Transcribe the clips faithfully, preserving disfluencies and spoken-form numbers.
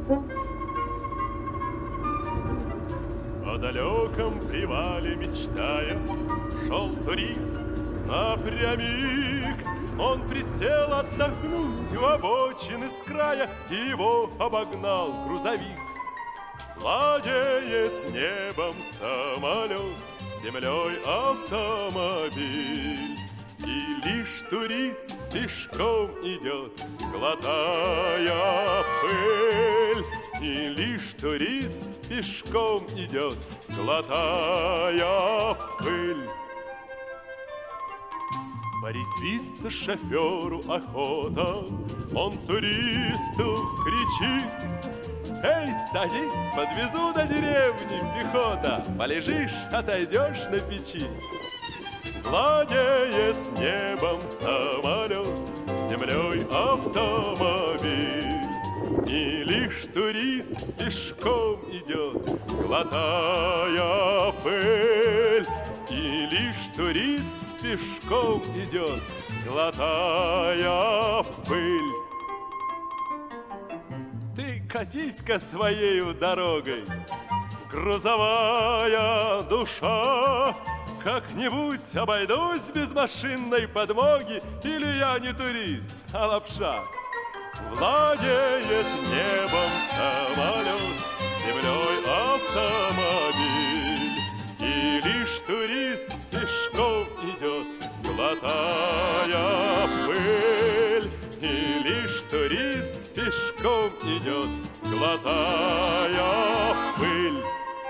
О далеком привале мечтая, шел турист напрямик. Он присел отдохнуть у обочины с края, и его обогнал грузовик. Владеет небом самолет, землей автомобиль, и лишь турист пешком идет, глотая пыль. И лишь турист пешком идет, глотая пыль. Порезвиться шоферу охота, он туристу кричит: «Эй, садись, подвезу до деревни, пехота, полежишь, отойдешь на печи». Владеет небом самолет, землей автомобиль, и лишь турист пешком идет, глотая пыль. И лишь турист пешком идет, глотая пыль. Ты катись-ка своею дорогой, грузовая душа. Как-нибудь обойдусь без машинной подмоги, или я не турист, а лапша. Владеет небом самолет, землей автомобиль, и лишь турист пешком идет, глотая пыль. И лишь турист пешком идет, глотая пыль.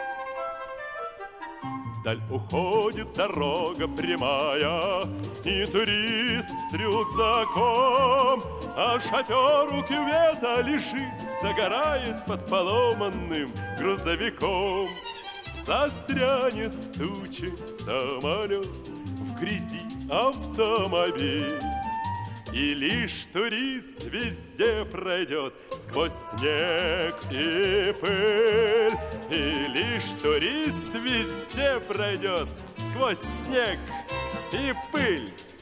Вдаль уходит дорога прямая, и турист с рюкзаком, а шофер у кювета лежит, загорает под поломанным грузовиком. Застрянет тучи самолет, в грязи автомобиль, и лишь турист везде пройдет сквозь снег и пыль. И лишь турист везде пройдет сквозь снег и пыль.